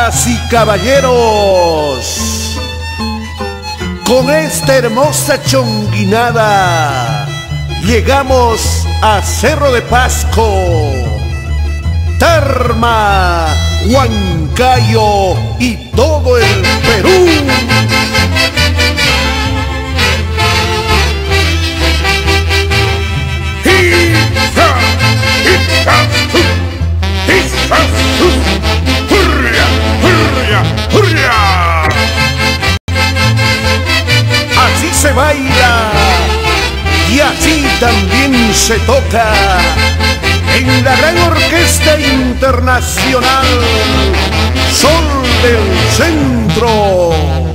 Damas y caballeros, con esta hermosa chonguinada llegamos a Cerro de Pasco, Tarma, Huancayo y todo el Perú. Así se baila y así también se toca en la gran orquesta internacional Sol del Centro.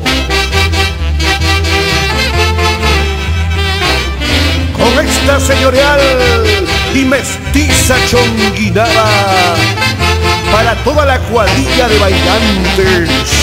Con esta señorial y mestiza chonguinada para toda la cuadrilla de bailantes.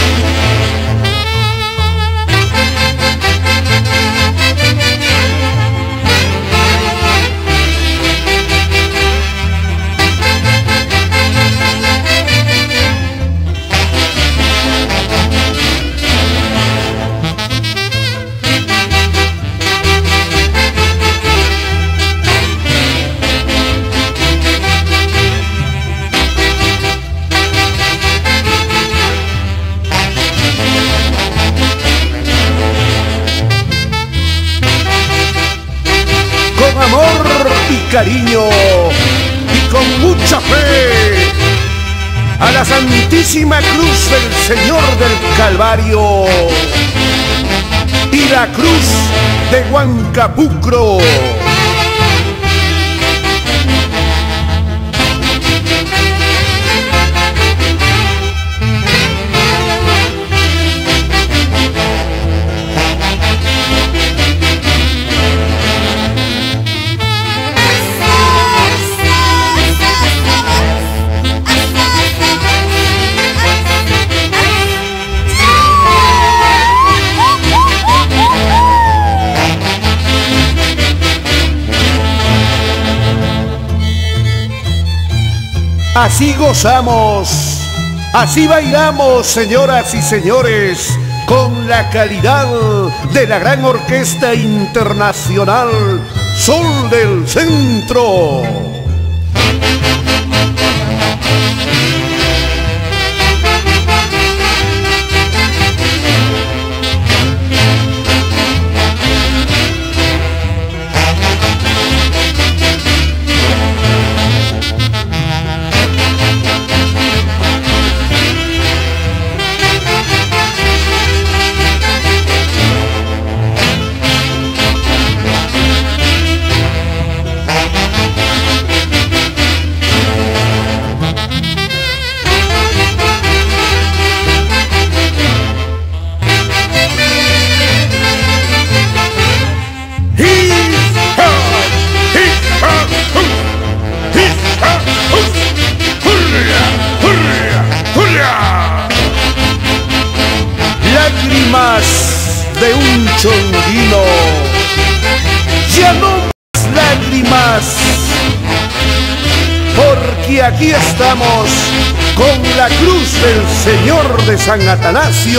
Con amor y cariño y con mucha fe a la Santísima Cruz del Señor del Calvario y la Cruz de Huancapucro. Así gozamos, así bailamos, señoras y señores, con la calidad de la gran orquesta internacional Sol del Centro. Lágrimas de un chonguino, ya no más lágrimas, porque aquí estamos con la cruz del Señor de San Atanasio.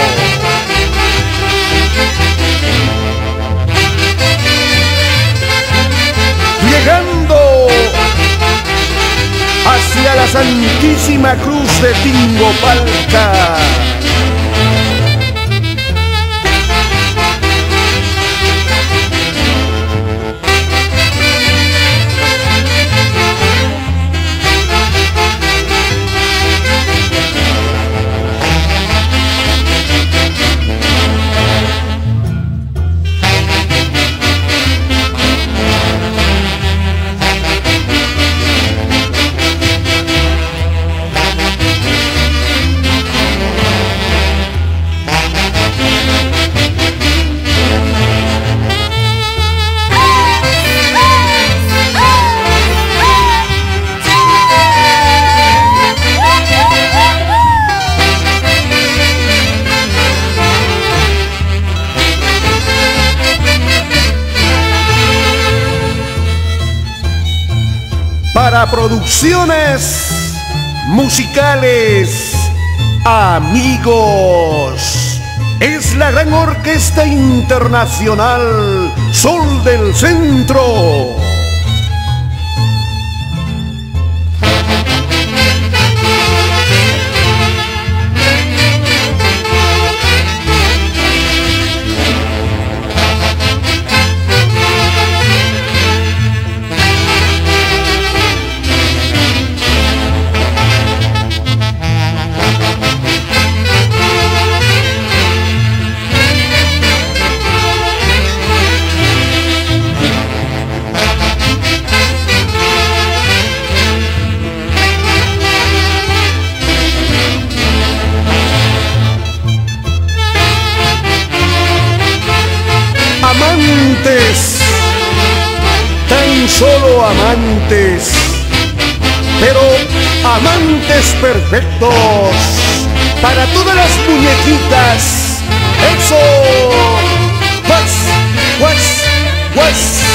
Llegando hacia la Santísima Cruz de Tingopalca. para producciones musicales Amigos, es la gran orquesta internacional Sol del Centro. Amantes, tan solo amantes, pero amantes perfectos para todas las muñequitas. ¡Eso! ¡Guas! ¡Guas! ¡Guas!